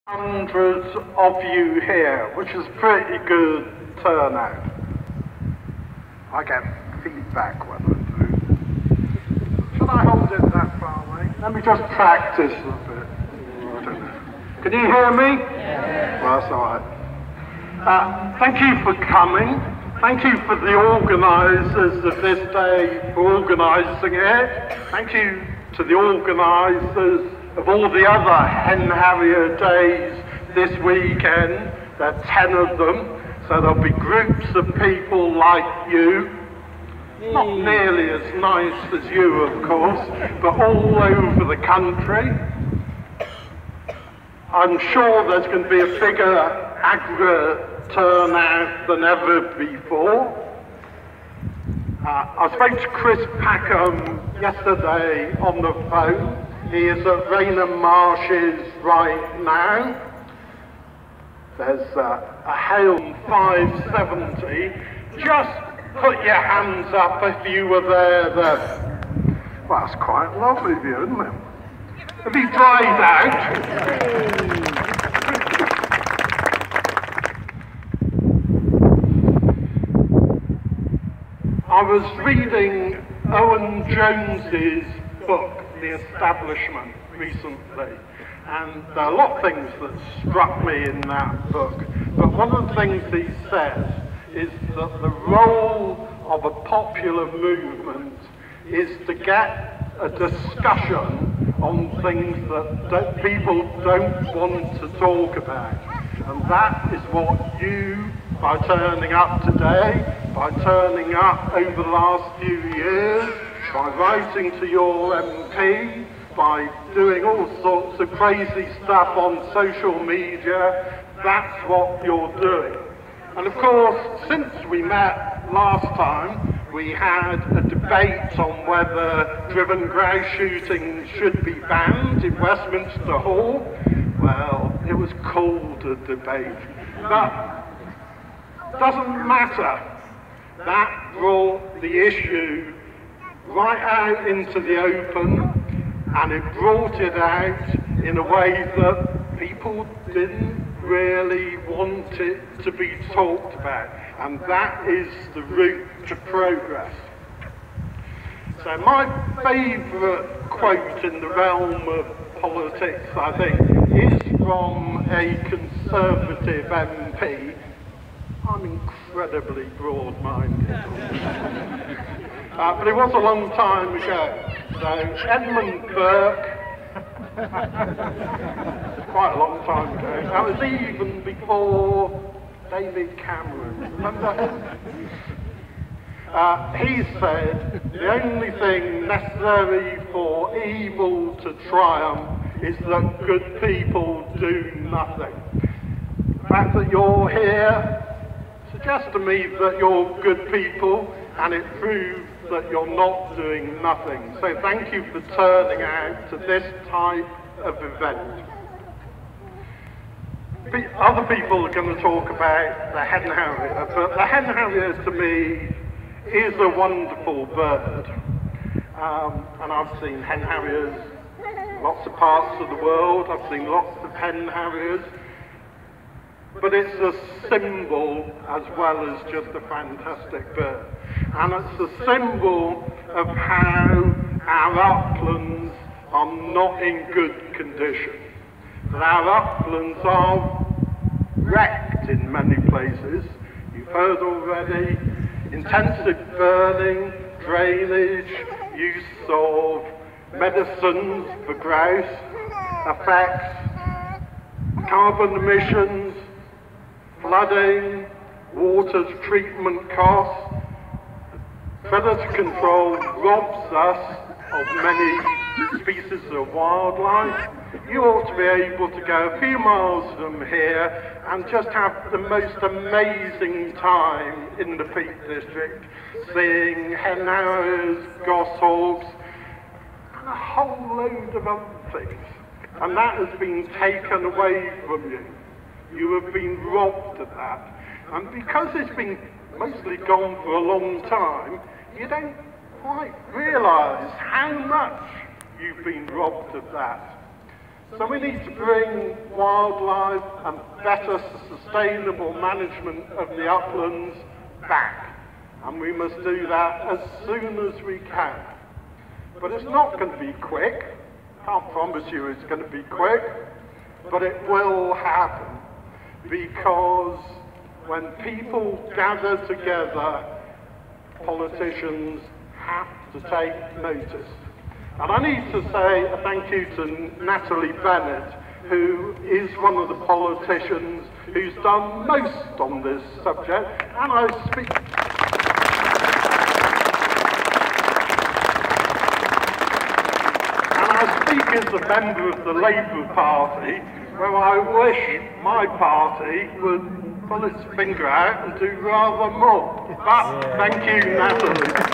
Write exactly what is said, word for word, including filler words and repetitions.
Hundreds of you here, which is pretty good turnout. I get feedback when I do. Should I hold it that far away? Let me just practice a bit. I don't know. Can you hear me? Yeah. Well, that's all right. Uh, thank you for coming. Thank you for the organisers of this day for organising it. Thank you to the organisers of all the other Hen Harrier days this weekend. There are ten of them, so there'll be groups of people like you, not nearly as nice as you of course, but all over the country. I'm sure there's going to be a bigger aggregate turnout than ever before. Uh, I spoke to Chris Packham yesterday on the phone. He is at Raynham Marshes right now. There's uh, a Hale five seventy. Just put your hands up if you were there then. Well, that's quite lovely of you, isn't it? Have you dried out? I was reading Owen Jones's book, The Establishment, recently, and there are a lot of things that struck me in that book, but one of the things he says is that the role of a popular movement is to get a discussion on things that don't, people don't want to talk about, and that is what you, by turning up today, by turning up over the last few years, by writing to your M P, by doing all sorts of crazy stuff on social media, that's what you're doing. And of course, since we met last time, we had a debate on whether driven grouse shooting should be banned in Westminster Hall. Well, it was called a debate, but it doesn't matter. That brought the issue right out into the open, and it brought it out in a way that people didn't really want it to be talked about, and that is the route to progress. So my favourite quote in the realm of politics, I think, is from a Conservative M P. I'm incredibly broad-minded. uh, but it was a long time ago. So Edmund Burke, quite a long time ago, that was even before David Cameron, remember him? Uh, he said, the only thing necessary for evil to triumph is that good people do nothing. The fact that you're here suggests to me that you're good people, and it proves that you're not doing nothing. So thank you for turning out to this type of event. Other people are going to talk about the Hen Harrier, but the Hen Harrier to me is a wonderful bird. Um, and I've seen Hen Harriers in lots of parts of the world. I've seen lots of Hen Harriers. But it's a symbol as well as just a fantastic bird. And it's a symbol of how our uplands are not in good condition. That our uplands are wrecked in many places. You've heard already, intensive burning, drainage, use of medicines for grouse, effects, carbon emissions, flooding, water treatment costs. Predator control robs us of many species of wildlife. You ought to be able to go a few miles from here and just have the most amazing time in the Peak District, seeing hen harriers, goshawks, and a whole load of other things. And that has been taken away from you. You have been robbed of that. And because it's been mostly gone for a long time, you don't quite realise how much you've been robbed of that. So we need to bring wildlife and better sustainable management of the uplands back. And we must do that as soon as we can. But it's not going to be quick. Can't promise you it's going to be quick, but it will happen. Because when people gather together, politicians have to take notice. And I need to say a thank you to Natalie Bennett, who is one of the politicians who's done most on this subject, and I speak and I speak as a member of the Labour Party, where I wish my party would pull its finger out and do rather more. But thank you, Natalie.